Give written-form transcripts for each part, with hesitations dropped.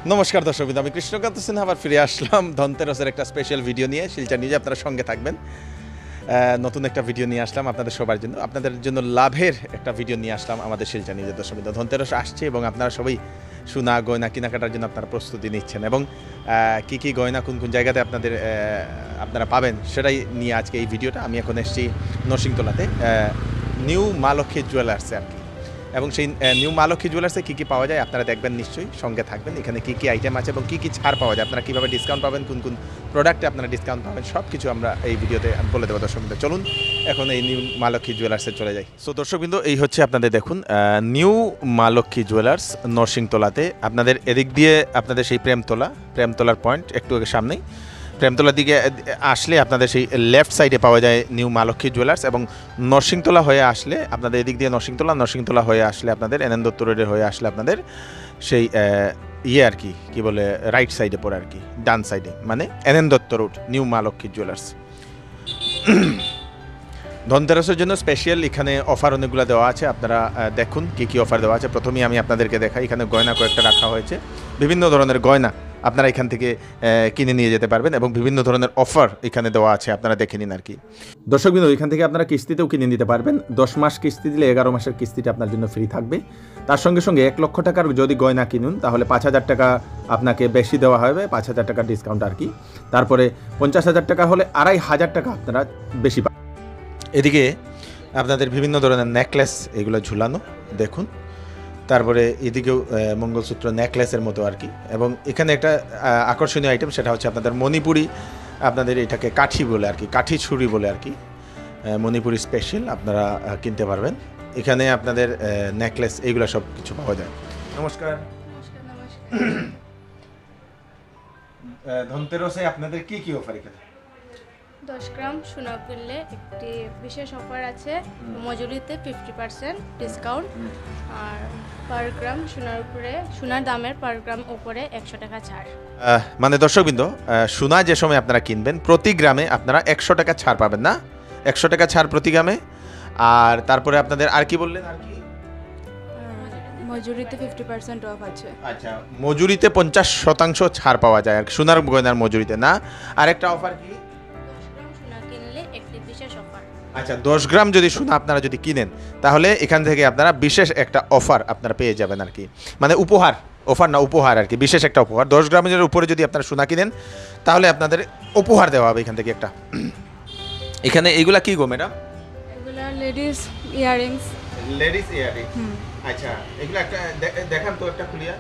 নমস্কার দর্শক, আমি কৃষ্ণকান্ত সিনহা আবার ফিরে আসলাম ধনতেরসের একটা স্পেশাল ভিডিও নিয়ে। শিলচর নিউজে আপনারা সঙ্গে থাকবেন। নতুন একটা ভিডিও নিয়ে আসলাম আপনাদের সবার জন্য, আপনাদের জন্য লাভের একটা ভিডিও নিয়ে আসলাম আমাদের শিলচর নিউজের দর্শক। ধনতেরস আসছে এবং আপনারা সবাই সোনা গয়না কেনাকাটার জন্য আপনারা প্রস্তুতি নিচ্ছেন এবং কী কী গয়না কোন কোন জায়গাতে আপনারা পাবেন সেটাই নিয়ে আজকে এই ভিডিওটা। আমি এখন এসেছি নরসিংতলাতে নিউ মা লক্ষ্মী জুয়েলার্সে আর কি, এবং সেই নিউ মা লক্ষ্মী জুয়েলার্সে কী কী পাওয়া যায় আপনারা দেখবেন, নিশ্চয়ই সঙ্গে থাকবেন। এখানে কী কী আইটেম আছে এবং কী কী ছাড় পাওয়া যায়, আপনারা কীভাবে ডিসকাউন্ট পাবেন, কোন কোন প্রোডাক্টে আপনারা ডিসকাউন্ট পাবেন, সব কিছু আমরা এই ভিডিওতে বলে দেবো দর্শকবৃন্দ। চলুন এখন এই নিউ মা লক্ষ্মী জুয়েলার্সে চলে যাই। সো দর্শকবৃন্দ, এই হচ্ছে আপনাদের দেখুন নিউ মা লক্ষ্মী জুয়েলার্স নরসিংতলাতে। আপনাদের এদিক দিয়ে আপনাদের সেই প্রেমতলার পয়েন্ট একটু সামনেই, প্রেমতলার দিকে আসলে আপনাদের সেই লেফট সাইডে পাওয়া যায় নিউ মা লক্ষ্মী জুয়েলার্স, এবং নরসিংতলা হয়ে আসলে আপনাদের এদিক দিয়ে নরসিংতলা হয়ে আসলে আপনাদের এনএন দত্ত রোডের হয়ে আসলে আপনাদের সেই আর কি বলে রাইট সাইডে পড়ে আর কি, ডান সাইডে, মানে NN Dutta road new Maa Lakshmi jewellers. ধনতেরসের জন্য স্পেশাল এখানে অফার অনেকগুলো দেওয়া আছে, আপনারা দেখুন কী কী অফার দেওয়া আছে। প্রথমেই আমি আপনাদেরকে দেখাই, এখানে গয়না কয়েকটা রাখা হয়েছে, বিভিন্ন ধরনের গয়না আপনারা এখান থেকে কিনে নিয়ে যেতে পারবেন এবং বিভিন্ন ধরনের অফার এখানে দেওয়া আছে, আপনারা দেখে নিন আর কি। দর্শকবৃন্দ, এখান থেকে আপনারা কিস্তিতেও কিনে নিতে পারবেন। 10 মাস কিস্তি দিলে 11 মাসের কিস্তিটা আপনার জন্য ফ্রি থাকবে। তার সঙ্গে সঙ্গে 1 লক্ষ টাকার যদি গয়না কিনুন তাহলে 5,000 টাকা আপনাকে বেশি দেওয়া হবে, 5,000 টাকার ডিসকাউন্ট আর কি। তারপরে 50,000 টাকা হলে 2,500 টাকা আপনারা বেশি পাবেন। এদিকে আপনাদের বিভিন্ন ধরনের নেকলেস এগুলো ঝুলানো দেখুন, তারপরে এদিকেও মঙ্গলসূত্র নেকলেসের মতো আর কি। এবং এখানে একটা আকর্ষণীয় আইটেম, সেটা হচ্ছে আপনাদের মণিপুরি, আপনাদের এটাকে কাঠি বলে আর কি, কাঠি ছুরি বলে আর কি, মণিপুরি স্পেশাল আপনারা কিনতে পারবেন। এখানে আপনাদের নেকলেস এইগুলো সব কিছু পাওয়া যায়। নমস্কার। ধনতেরসে আপনাদের কি কি অফার এখানে? 10 গ্রাম সোনা কিনলে একটি বিশেষ অফার আছে, মজুরিতে 50% ডিসকাউন্ট, আর পার গ্রাম সোনার দামের পার গ্রাম উপরে 100 টাকা ছাড়। মানে দর্শকবৃন্দ, সোনা যে সময় আপনারা কিনবেন প্রতি গ্রামে আপনারা 100 টাকা ছাড় পাবেন না, 100 টাকা ছাড় প্রতি গ্রামে। আর তারপরে আপনাদের আর কি বললেন, আর কি মজুরিতে 50% অফ আছে। আচ্ছা, মজুরিতে 50% ছাড় পাওয়া যায় আর সোনার গয়নার মজুরিতে না। আর একটা অফার কি? আচ্ছা, 10 গ্রাম যদি সোনা আপনারা যদি কিনেন তাহলে এখান থেকে আপনারা বিশেষ একটা অফার আপনারা পেয়ে যাবেন আর কি, মানে উপহার, অফার না উপহার আর কি, বিশেষ একটা উপহার। 10 গ্রামের উপরে যদি আপনারা সোনা কিনেন তাহলে আপনাদের উপহার দেওয়া হবে এখান থেকে একটা। এখানে এইগুলা কি গো ম্যাডাম? এগুলা লেডিস ইয়াররিংস। Ladies earring. আচ্ছা, এগুলা একটা দেখান তো, একটা খুলিয়া।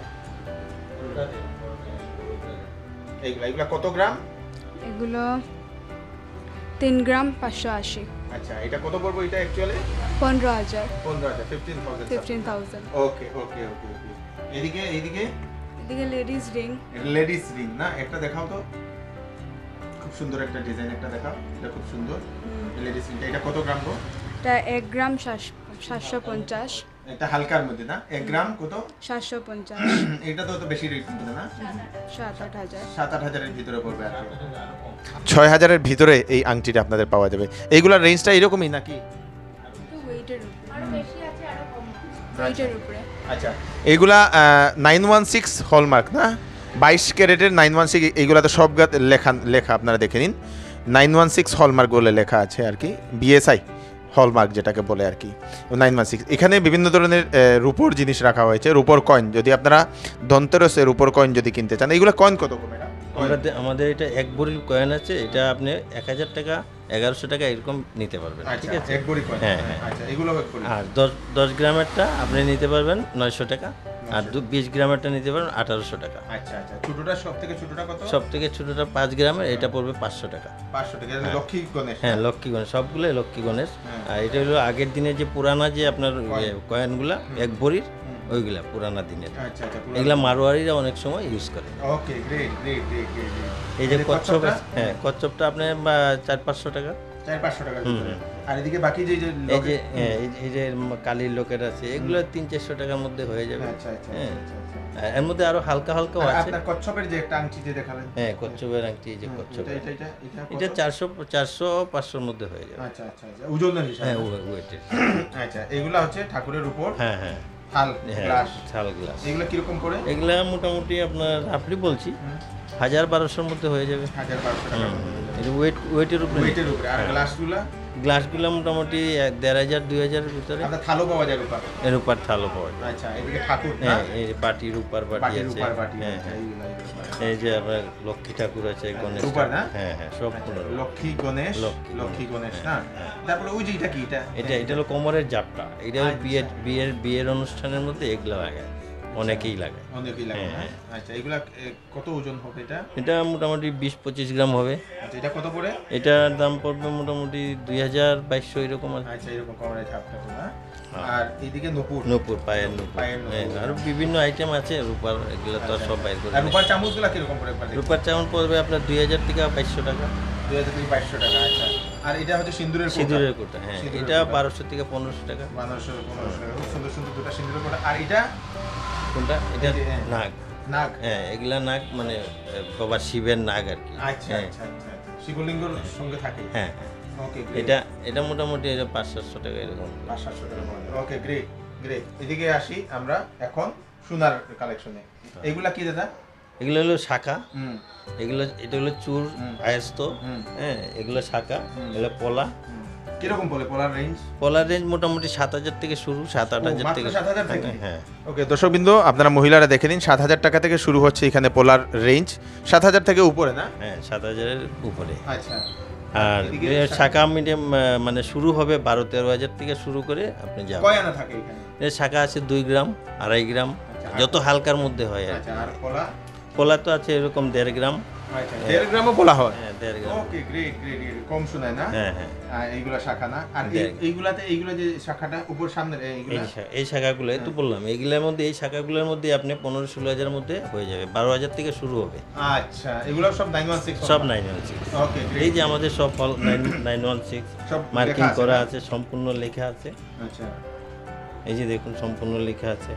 এগুলা কত গ্রাম? এগুলো 3 গ্রাম 580। আচ্ছা, এটা কত পড়বে এটা অ্যাকচুয়ালি? 15,000। 15,000। ওকে ওকে ওকে ওকে। এদিকে লেডিস রিং না, একটা দেখাও তো, খুব সুন্দর একটা ডিজাইন, একটা দেখাও, এটা খুব সুন্দর লেডিস রিং। এটা কত গ্রাম গো? এটা 1 গ্রাম 750। এটা হালকার মধ্যে না, 1 গ্রাম কত? 750। এটা তো বেশি রেট পড়বে না, 7-8 হাজার এর ভিতরে পড়বে আর 6,000 এর ভিতরে এই আংটিটা আপনাদের পাওয়া যাবে। এইগুলোর রেঞ্জটা এরকমই নাকি? ওয়েটের উপরে, আরো বেশি আছে আরো কম ওয়েটের উপরে। আচ্ছা, এইগুলা 916 হলমার্ক না, 22 ক্যারেটের 916, এইগুলা তো সব লেখা আপনারা দেখে নিন, 916 হলমার্ক বলে লেখা আছে আর কি, বিএসআই হলমার্ক যেটাকে বলে আর কি, 916। এখানে বিভিন্ন ধরনের রূপোর জিনিস রাখা হয়েছে, রূপোর কয়েন, যদি আপনারা ধনতেরসের রূপোর কয়েন যদি কিনতে চান। এইগুলো কয়েন কত করে ম্যাডাম? আমাদের এটা 1 ভরির কয়েন আছে, এটা আপনি 1,000 টাকা 1,100 টাকা এরকম নিতে পারবেন, ঠিক আছে? 1 ভরি কয়েন, হ্যাঁ। আচ্ছা, এগুলো 1 ভরি। আর 10 গ্রামেরটা আপনি নিতে পারবেন 900 টাকা, আর 20 গ্রামেরটা নিতে পারবেন 1,800 টাকা। আচ্ছা আচ্ছা, ছোটটা সবথেকে ছোটটা কত? সবথেকে ছোটটা 5 গ্রামের, এটা পড়বে 500 টাকা। 500 টাকা, লক্ষ্মী গণেশ। হ্যাঁ, লক্ষ্মী গণেশ, সবগুলোই লক্ষ্মী গণেশ। আর এটা হলো আগের দিনে যে পুরানা যে আপনার কয়েনগুলা 1 ভরির, ওইগুলা পুরানা দিনের। আচ্ছা আচ্ছা, এগুলা মারোয়ারিরা অনেক সময় ইউজ করে। Okay, great great great great. এই যে কচ্ছপ, হ্যাঁ কচ্ছপটা আপনার 400-500 টাকা, 400-500 টাকার ভিতরে। আর এদিকে বাকি যে এই যে কালির লোকের আছে, এগুলো 300-400 টাকার মধ্যে হয়ে যাবে। আচ্ছা আচ্ছা আচ্ছা। এর মধ্যে আরো হালকা হালকা আছে। আপনার কচ্ছপের যে একটা আংটি যে দেখালেন, হ্যাঁ কচ্ছপের আংটি, এই যে কচ্ছপ, এটা 400-500-500 এর মধ্যে হয়ে যাবে। আচ্ছা আচ্ছা আচ্ছা, ওজনের হিসাবে। হ্যাঁ, ওয়েটের। আচ্ছা, এগুলা হচ্ছে ঠাকুরের উপর। হ্যাঁ হ্যাঁ, থাল গ্লাস, থাল গ্লাস এগুলো কিরকম করে? এগুলা মোটামুটি আপনার আপনি বলছি 1000-1200-র মধ্যে হয়ে যাবে। 1200 টাকা এটা ওয়েটের উপরে। আর গ্লাসগুলো? গ্লাসগুলো মোটামুটি 1500-2000 এর ভিতরে। আপনার থালও পাওয়া যায় রূপার? এর উপর থালও পাওয়া যায়। আচ্ছা, এদিকে ঠাকুর, হ্যাঁ এই বাটি রূপার বাটি আছে। রূপার বাটি, হ্যাঁ এই যে আপনার লক্ষ্মী ঠাকুর আছে, গণেশ রূপার না? হ্যাঁ সব লক্ষ্মী গণেশ, লক্ষ্মী গণেশ না? তারপরে ওই যে এটা কি? এটা হলো কোমরের জাপটা। এটা বিয়ের অনুষ্ঠানের মধ্যে এগুলো লাগে, অনেকেই লাগে। আচ্ছা, এগুলা কত ওজন হবে এটা? এটা মোটামুটি 20-25 গ্রাম হবে। আচ্ছা, এটা কত করে? এটার দাম পড়বে মোটামুটি 2000-2200 এরকম আছে। আচ্ছা, এরকম কমরের ছাপটা তো না? আর এইদিকে নূপুর, পায়ের নূপুর। আর বিভিন্ন আইটেম আছে রূপার, এগুলো তো সব বাইর করে। আর রূপার চামচগুলো কিরকম পড়বে? রূপার চামচ পড়বে আপনার 2000-2200 টাকা। 2000-2200 টাকা। আচ্ছা, আর এটা হচ্ছে সিঁদুরের কোটা। হ্যাঁ, এটা 1200-1500 টাকা। 1200-1500 টাকা। খুব সুন্দর সুন্দর দুটো সিঁদুরের কোটা। আর এটা কোনটা? এটা নাগ। হ্যাঁ, এগুলা নাগ মানে বাবা শিবের নাগ আর কি। আচ্ছা আচ্ছা আচ্ছা, শিবলিঙ্গর সঙ্গে থাকে। হ্যাঁ ওকে, এটা মোটামুটি 500-700 টাকা এরকম। 500-700 টাকা পড়বে। Okay, great great. এদিকে আসি আমরা এখন সোনার কালেকশনে। এগুলা কি দাদা? এগুলো হলো শাখা। এটা হলো চুর আয়স্ত। হ্যাঁ, এগুলো শাখা, এগুলো পলা। কিরকম বলে পলার রেঞ্জ মোটামুটি 7000 থেকে শুরু, 7-8000 থেকে। 7000 থেকে? হ্যাঁ। ওকে দর্শকবৃন্দ, আপনারা মহিলারা দেখে নিন, 7000 টাকা থেকে শুরু হচ্ছে এখানে পোলার রেঞ্জ। 7000 থেকে উপরে না? হ্যাঁ, 7000-এর উপরে। আচ্ছা। আর শাখা মিডিয়াম মানে শুরু হবে 12-13 থেকে শুরু করে আপনি যাবেন। কয় আনা থাকে এখানে? এর শাখা আছে 2 গ্রাম, 2.5 গ্রাম, যত হালকার মধ্যে হয় আর। আচ্ছা, আর পোলা তো আছে এরকম 1.5 গ্রাম। আচ্ছা, 1.5 গ্রামও পোলা হয়? হ্যাঁ, 1.5 গ্রাম। ওকে, গ্রেট গ্রেট। কম শোনায় না? হ্যাঁ। এইগুলা শাখা না? আর এইগুলা যে শাখাটা উপর সামনে এই শাখাগুলো তো বললাম, এইগুলোর মধ্যে এই শাখাগুলোর মধ্যে আপনি 15-16 হাজারের মধ্যে হয়ে যাবে। 12,000 থেকে শুরু হবে। আচ্ছা, এগুলো সব 916? সব 916। ওকে, এই যে আমাদের সব 916 সব মার্কিং করা আছে, সম্পূর্ণ লেখা আছে। আচ্ছা, এই যে দেখুন সম্পূর্ণ লেখা আছে।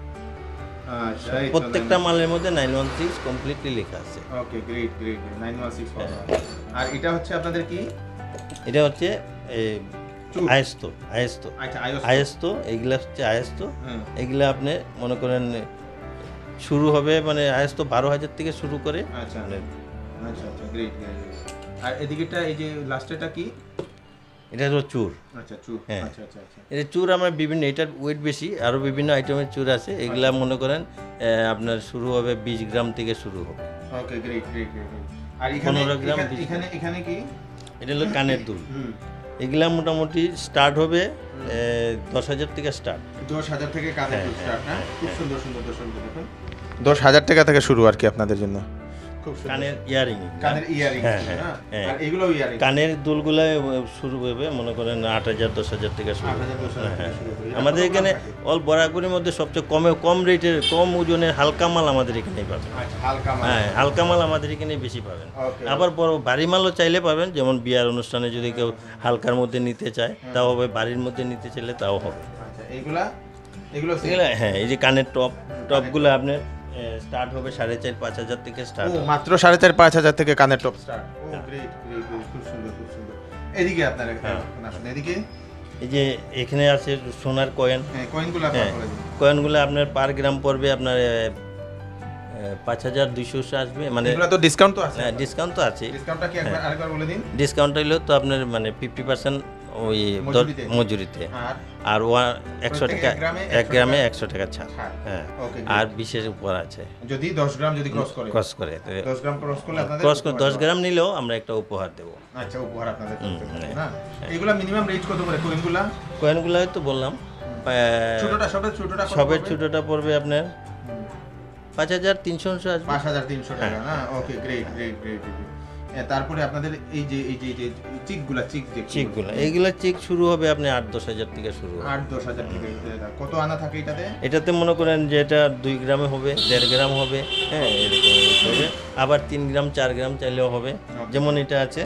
আচ্ছা, প্রত্যেকটা মালের মধ্যে 916 কমপ্লিটলি লেখা আছে। ওকে, গ্রেট গ্রেট। 916। আর এটা হচ্ছে আপনাদের কি? এটা হচ্ছে আয়স্ত। আচ্ছা, আয়স্ত। এইগুলা হচ্ছে আয়স্ত। এগুলা আপনি মনে করেন শুরু হবে মানে আয়স্ত 12,000 থেকে শুরু করে। আচ্ছা আচ্ছা আচ্ছা, গ্রেট গ্রেট। আর এদিকেটা এই যে লাস্টেটা কি? এটা হলো চুর। আচ্ছা, চুর। হ্যাঁ, আচ্ছা আচ্ছা আচ্ছা। এটা চুর আমরা বিভিন্ন, এটার ওয়েট বেশি, আরও বিভিন্ন আইটেমের চুর আছে। এগুলা মনে করেন আপনার শুরু হবে 20 গ্রাম থেকে শুরু হবে। Okay, great great great. আর এখানে 15 গ্রাম। এখানে কি? এটা হলো কানের দুল। এগুলা মোটামুটি স্টার্ট হবে 10,000 থেকে স্টার্ট। 10,000 থেকে কানের দুল স্টার্ট না? খুব সুন্দর সুন্দর দর্শক দেখুন, 10,000 টাকা থেকে শুরু আর কি আপনাদের জন্য। খুব সুন্দর। কানের ইয়ারিং না? আর এগুলো ইয়ারিং? কানের দুলগুলা শুরু হবে মনে করেন 8,000 10,000 থেকে শুরু। আমাদের এখানে অল বরাবরের মধ্যে সবচেয়ে কম রেটের, কম ওজনের হালকা মাল আমাদের এখানেই পাবেন। হ্যাঁ, হালকা মাল আমাদের এখানেই বেশি পাবেন। আবার বড় ভারী মালও চাইলে পাবেন, যেমন বিয়ার অনুষ্ঠানে যদি কেউ হালকার মধ্যে নিতে চায় তাও হবে, বাড়ির মধ্যে নিতে চাইলে তাও হবে। হ্যাঁ, এই যে কানের টপগুলো আপনার স্টার্ট হবে 4,500-5,000 থেকে স্টার্ট। মাত্র 4,500-5,000 থেকে কানের টপ স্টার্ট। ও গ্রেট গ্রেট, খুব সুন্দর খুব সুন্দর। এদিকে আপনারা আসুন, এদিকে এই যে এখানে আছে সোনার কয়েন। হ্যাঁ, কয়েনগুলো আপনারা বলে দিন। কয়েনগুলো আপনার পার গ্রাম পড়বে আপনার 5,200 আসবে। মানে এগুলো তো ডিসকাউন্ট তো আছে? হ্যাঁ, ডিসকাউন্ট তো আছে। ডিসকাউন্টটা কি আরেকবার বলে দিন? ডিসকাউন্ট হইলো তো আপনার মানে 50% ওই মজুরিতে। আর 100 টাকা, 1 গ্রামে 100 টাকা ছাড়। হ্যাঁ, আর 20-এর উপর আছে যদি 10 গ্রাম যদি ক্রস করে 10 গ্রাম ক্রস করলে আপনাদের 10 গ্রাম নিলেও আমরা একটা উপহার দেব। আচ্ছা, উপহার আপনাদের না? এগুলা মিনিমাম রেট কত করে কয়েনগুলো তো বললাম, সবের ছোটটা পড়বে আপনার 5,300 আসবে। 5,300 টাকা না? Okay, great great great. তারপরে আপনাদের এই যে চিকগুলা এইগুলা চিক শুরু হবে আপনি 8-10 হাজার থেকে শুরু। 8-10 হাজার থেকে। কত আনা থাকে এটাতে মনে করেন যে এটা 2 গ্রামে হবে, 1.5 গ্রাম হবে। হ্যাঁ, এরকম হবে। আবার 3 গ্রাম 4 গ্রাম চাইলেও হবে। যেমন এটা আছে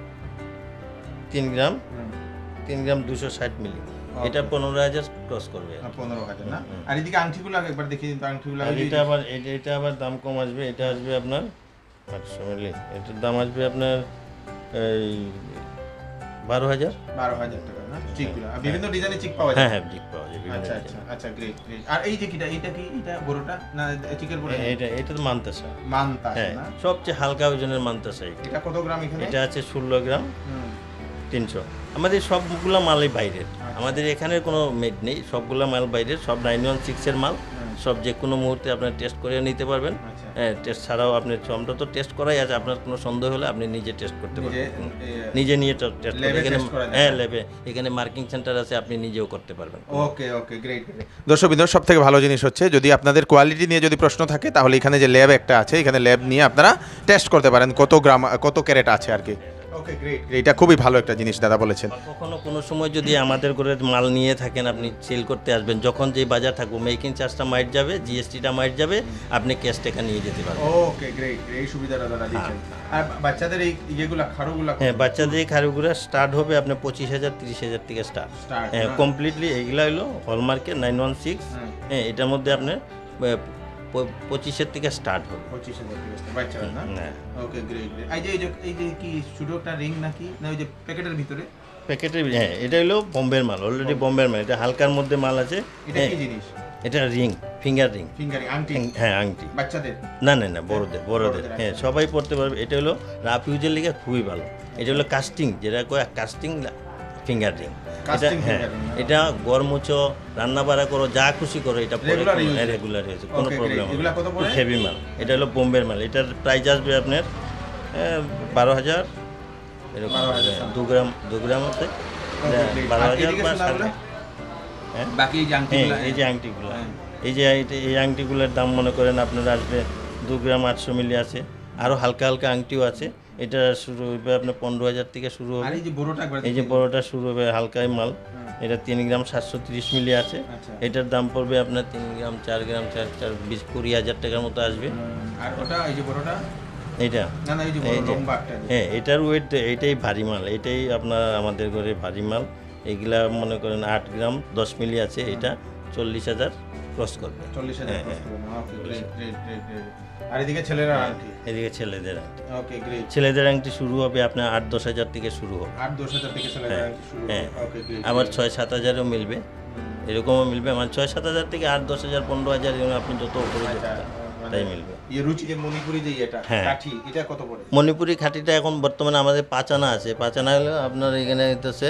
3 গ্রাম 260 মিলি। এটা 15,000 ক্রস করবে। 15,000 না? আর এদিকে আংটিগুলো একবার দেখিয়ে দিন তো। আংটিগুলো এটা আবার দাম কম আসবে। এটা আসবে আপনার 800 মিলি। এটার দাম আসবে আপনার এই 12,000 টাকা না চিকগুলো বিভিন্ন ডিজাইনের চিক পাওয়া যায় হ্যাঁ হ্যাঁ চিক পাওয়া যায় আচ্ছা আচ্ছা আচ্ছা গ্রেট গ্রেট আর এই যে কিটা এটা কি এটা বড়টা না চিকের বড় এটা তো মানতাসা হ্যাঁ না সবচেয়ে হালকা ওজনের মানতাসা এটা কত গ্রাম এখানে এটা আছে 16 গ্রাম 300 আমাদের সবগুলো মালই বাইরের আমাদের এখানে কোনো মেড নেই সবগুলো মাল বাইরের সব 916 এর মাল সব যে কোনো মুহূর্তে আপনি টেস্ট করে নিতে পারবেন হ্যাঁ টেস্ট ছাড়াও আপনি আমরা তো টেস্ট করাই আছে আপনার কোনো সন্দেহ হলে আপনি নিজে টেস্ট করতে পারবেন নিজে নিয়ে টেস্ট করে এখানে হ্যাঁ ল্যাবে এখানে মার্কিং সেন্টার আছে আপনি নিজেও করতে পারবেন ওকে ওকে গ্রেট দর্শকবৃন্দ সব থেকে ভালো জিনিস হচ্ছে যদি আপনাদের কোয়ালিটি নিয়ে যদি প্রশ্ন থাকে তাহলে এখানে যে ল্যাব একটা আছে এখানে ল্যাব নিয়ে আপনারা টেস্ট করতে পারেন কত গ্রাম কত ক্যারেট আছে আর কি ওকে গ্রেট এটা খুবই ভালো একটা জিনিস দাদা বলেছেন কখনো কোনো সময় যদি আমাদের করে মাল নিয়ে থাকেন আপনি সেল করতে আসবেন যখন যেই বাজার থাকবো মেকিং চার্জটা মাইট যাবে জিএসটিটা মাইট যাবে আপনি ক্যাশ টাকা নিয়ে যেতে পারবেন ওকে গ্রেট এই সুবিধাটা দাদা দিচ্ছেন আর বাচ্চাদের এই ইয়েগুলা খাড়ুগুলা হ্যাঁ বাচ্চাদের এই খাড়ুগুলো স্টার্ট হবে আপনার 25,000 30,000 থেকে স্টার্ট হ্যাঁ কমপ্লিটলি এইগুলা হলো হলমার্কের 916 হ্যাঁ এটার মধ্যে আপনার 25 থেকে স্টার্ট হবে 25,000 থেকে বাচ্চারা না ওকে গ্রেট এই যে কি ছোট একটা রিং নাকি না ওই যে প্যাকেটের ভিতরে প্যাকেটের হ্যাঁ এটা হলো বোম্বের মাল অলরেডি বোম্বের মাল এটা হালকার মধ্যে মাল আছে এটা কি জিনিস এটা রিং ফিঙ্গার রিং আংটি হ্যাঁ আংটি বাচ্চাদের না বড়দের হ্যাঁ সবাই পড়তে পারবে এটা হলো রাফ ইউজের লিগে খুবই ভালো এটা হলো কাস্টিং যেটা কয় কাস্টিং ফিঙ্গার রিং এটা হ্যাঁ এটা গরমুচো রান্না বাড়া করো যা খুশি করো এটা রেগুলার হয়েছে কোনো প্রবলেম হবে হেভি মাল এটা হলো বোম্বের মাল এটার প্রাইস আসবে আপনার 12,000 এরকম 2 গ্রাম আছে 12,000 বা বাকি এই যে আংটিগুলো এই আংটিগুলোর দাম মনে করেন আপনার আসবে 2 গ্রাম 800 মিলি আছে আরও হালকা হালকা আংটিও আছে এটা শুরু হবে আপনার 15,000 থেকে শুরু হবে এই যে বড়টা শুরু হবে হালকাই মাল এটা 3 গ্রাম 730 মিলি আছে এটার দাম পড়বে আপনার 3 গ্রাম 4 গ্রাম 4 20,000 টাকার মতো আসবে আর ওটা এই যে বড়টা এইটা হ্যাঁ এটার ওয়েট এইটাই ভারী মাল এটাই আপনার আমাদের ঘরে ভারী মাল এগুলা মনে করেন 8 গ্রাম 10 মিলি আছে এটা 40,000 ক্রস করবে 40,000 ক্রস করবে ওকে গ্রেট আর এদিকে ছেলেরা আংটি এদিকে ছেলেদের আংটি ওকে গ্রেট ছেলেদের আংটি শুরু হবে আপনার 8-10,000 থেকে শুরু হবে 8-10,000 থেকে ছেলেদের আংটি শুরু হবে ওকে গ্রেট আবার 6-7,000ও মিলবে এরকমও মিলবে আমার 6-7,000 থেকে 8-10,000 15,000 এরকম আপনি যত উপরে তাই মিলবে এই রুচি যে মণিপুরি যে এটা কাঠি এটা কত পড়ে মণিপুরি খাঁটিটা এখন বর্তমানে আমাদের 5 আনা আছে 5 আনা হলো আপনার এখানে হইতেছে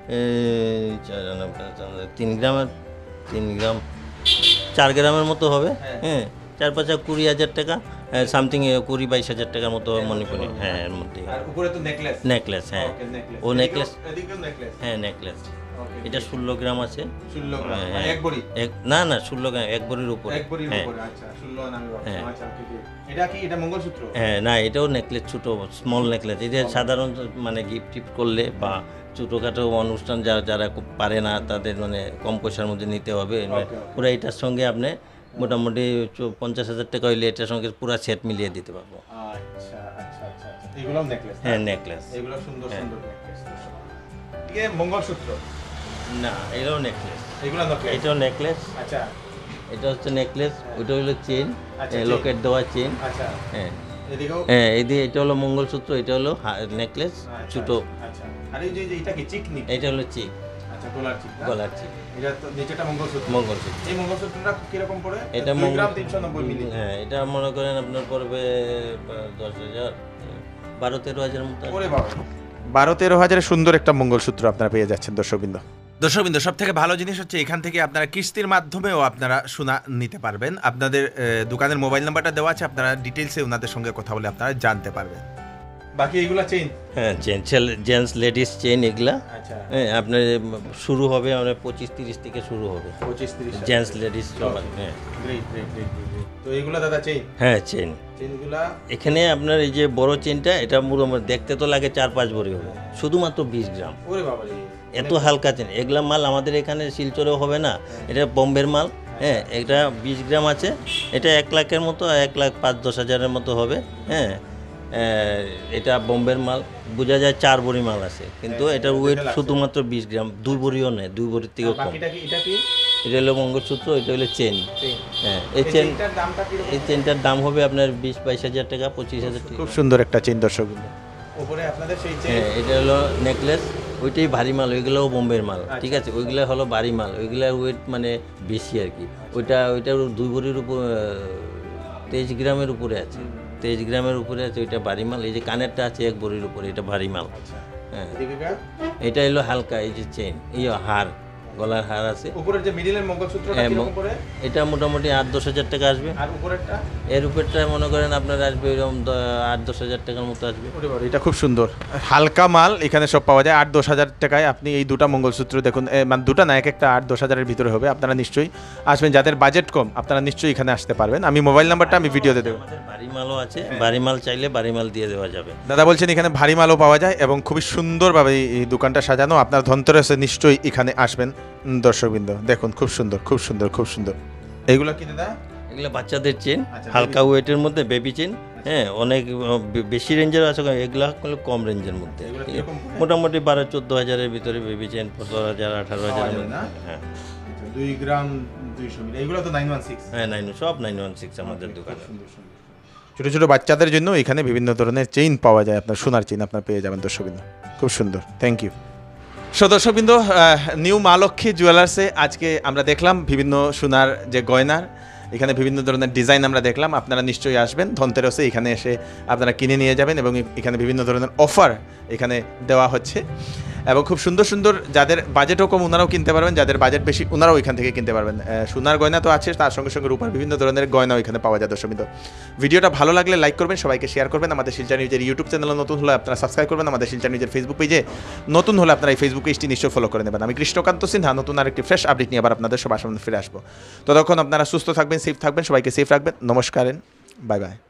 3 গ্রাম 4 গ্রামের মতো হবে হ্যাঁ 4-5 20,000 টাকা সামথিং 20-22,000 টাকার মতো মণিপুরি হ্যাঁ এর মধ্যে আর উপরে তো নেকলেস হ্যাঁ ও নেকলেস হ্যাঁ নেকলেস এটা 16 গ্রাম আছে 16 গ্রাম এক বড়ি না 16 গ্রাম এক বড়ির উপরে আচ্ছা 16 নামে আচ্ছা এটা কি এটা মঙ্গলসূত্র হ্যাঁ না এটাও নেকলেস ছোট স্মল নেকলেস এটা সাধারণ মানে গিফট করলে বা ছোটোখাটো অনুষ্ঠান যারা পারে না তাদের মানে কম পয়সার মধ্যে নিতে হবে পুরো এটার সঙ্গে আপনি মোটামুটি 50,000 টাকা হইলে এটার সঙ্গে পুরো সেট মিলিয়ে দিতে পারবো আচ্ছা এগুলো নেকলেস হ্যাঁ নেকলেস এগুলো সুন্দর নেকলেস এটা মঙ্গলসূত্র না এটাও নেকলেস এটাও নেকলেস আচ্ছা এটা হচ্ছে নেকলেস ওইটা হলো চেইন লকেট দেওয়া চেইন আচ্ছা হ্যাঁ এদিকে এটা হলো মঙ্গলসূত্র এটা হলো নেকলেস ছোট আচ্ছা আর এই যে এটা কি চিক নি এটা হলো চিক আচ্ছা গলার চিক এটা তো নিচেটা মঙ্গলসূত্র এই মঙ্গলসূত্রটা কি রকম পড়ে এটা 2 গ্রাম 390 মিলি হ্যাঁ এটা মনে করেন আপনার পড়বে 10,000 12-13,000 মতো ওরে বাবা 12-13,000 সুন্দর একটা মঙ্গলসূত্র আপনারা পেয়ে যাচ্ছেন দর্শকবৃন্দ সব থেকে ভালো জিনিস হচ্ছে এখান থেকে আপনারা কিস্তির মাধ্যমেও আপনারা সোনা নিতে পারবেন আপনাদের দোকানের মোবাইল নাম্বারটা দেওয়া আছে আপনারা ডিটেইলসে ওনাদের সঙ্গে কথা বলে আপনারা জানতে পারবেন বাকি এগুলা চেইন হ্যাঁ চেইন জেন্টস লেডিস চেইন এগুলা হ্যাঁ আপনার শুরু হবে আমরা 25-30 থেকে শুরু হবে 25-30 জেন্টস লেডিস সব হ্যাঁ গ্রেট তো এগুলা দাদা চেইন হ্যাঁ চেইনগুলা এখানে আপনার এই যে বড় চেইনটা এটা পুরো দেখতে তো লাগে 4-5 ভরি হবে শুধুমাত্র 20 গ্রাম ওরে বাবা এত হালকা চেন এগুলা মাল আমাদের এখানে শিলচরেও হবে না এটা বোম্বের মাল হ্যাঁ এটা 20 গ্রাম আছে এটা 1 লাখের মতো 1,05,10,000 মতো হবে হ্যাঁ এটা বোম্বের মাল বোঝা যায় 4 ভরি মাল আছে কিন্তু এটার ওয়েট শুধুমাত্র 20 গ্রাম 2 ভরিও নেই 2 ভরির থেকেও কম এটা হলো মঙ্গলসূত্র এটা হলো চেন হ্যাঁ এই চেনটার দাম হবে আপনার 20-22,000 টাকা 25,000 টাকা খুব সুন্দর একটা চেন দর্শক উপরে আপনাদের সেই চেন এটা হলো নেকলেস ওইটাই ভারী মাল, ওইগুলোও বোম্বের মাল, ঠিক আছে। ওইগুলো হলো ভারী মাল, ওইগুলোর ওয়েট মানে বেশি আর কি। ওইটার 2 ভরির উপর 23 গ্রামের উপরে আছে, 23 গ্রামের উপরে আছে, ওইটা ভারী মাল। এই যে কানেরটা আছে 1 ভরির উপরে, এটা ভারী মাল। হ্যাঁ, এটা হলো হালকা, এই যে চেন, এই হার, গলার হার আছে। উপরের যে মিডলের মঙ্গলসূত্রটা কিরকম পড়ে? এটা মোটামুটি 8-10 হাজার টাকা আসবে। আর উপরেরটা? এর উপরটা মনে করেন আপনার আসবে এরকম 8-10 হাজার টাকার মতো আসবে। এটা খুব সুন্দর হালকা মাল, এখানে সব পাওয়া যায় 8-10 হাজার টাকায়। আপনি এই দুটা মঙ্গলসূত্র দেখুন, মানে দুটা না, একটা 8-10 হাজারের ভিতরে হবে। আপনারা নিশ্চয়ই আসবেন, যাদের বাজেট কম আপনারা নিশ্চয়ই এখানে আসতে পারবেন। আমি মোবাইল নাম্বারটা আমি ভিডিওতে দেবো। আমাদের ভারী মালও আছে, ভারী মাল চাইলে ভারী মাল দিয়ে দেওয়া যাবে। দাদা বলছেন এখানে ভারী মালও পাওয়া যায় এবং খুবই সুন্দরভাবে এই দোকানটা সাজানো। আপনার ধনতেরাসে নিশ্চয়ই এখানে আসবেন। দর্শকবৃন্দ দেখুন, খুব সুন্দর খুব সুন্দর খুব সুন্দর। এইগুলো কি দাদা? এগুলো বাচ্চাদের চেন, আচ্ছা, হালকা ওয়েটের মধ্যে বেবি চেন। হ্যাঁ, অনেক বেশি রেঞ্জের আছে, এগুলো হলো কম রেঞ্জের মধ্যে, মোটামুটি 12-14 হাজারের ভিতরে বেবি চেন, 15,000-18,000 মধ্যে। হ্যাঁ, 2 গ্রাম 200 মিলি। এগুলো তো 916। হ্যাঁ, 916 আমাদের দোকানে। ছোট ছোট বাচ্চাদের জন্য এখানে বিভিন্ন ধরনের চেইন পাওয়া যায়, আপনার সোনার চেইন আপনার পেয়ে যাবেন দর্শকবৃন্দ। খুব সুন্দর, থ্যাংক ইউ। সো দর্শকবৃন্দ, নিউ মা লক্ষ্মী জুয়েলার্সে আজকে আমরা দেখলাম বিভিন্ন সোনার যে গয়নার, এখানে বিভিন্ন ধরনের ডিজাইন আমরা দেখলাম। আপনারা নিশ্চয়ই আসবেন ধনতেরাসে, এখানে এসে আপনারা কিনে নিয়ে যাবেন এবং এখানে বিভিন্ন ধরনের অফার এখানে দেওয়া হচ্ছে এবং খুব সুন্দর সুন্দর, যাদের বাজেটও কম ওনারাও কিনতে পারবেন, যাদের বাজেট বেশি ওনারাও এখান থেকে কিনতে পারবেন। সোনার গয়না তো আছে, তার সঙ্গে সঙ্গে রূপার বিভিন্ন ধরনের গয়নাও এখানে পাওয়া যায় দর্শকবৃন্দ। ভিডিওটা ভালো লাগলে লাইক করবেন, সবাইকে শেয়ার করবেন। আমাদের শিলচর নিউজের ইউটিউব চ্যানেলে নতুন হলে আপনারা সাবস্ক্রাইব করবেন, আমাদের শিলচর নিউজের ফেসবুক পেজে নতুন হলে আপনারা এই ফেসবুক পেজটি নিশ্চয়ই ফলো করে নেবেন। আমি কৃষ্ণকান্ত সিনহা নতুন আরেকটি ফ্রেশ আপডেট নিয়ে আবার আপনাদের সবার সামনে ফিরে আসবো। ততক্ষণ আপনারা সুস্থ থাকবেন, সেফ থাকবেন, সবাইকে সেফ রাখবেন। নমস্কার, বাই বাই।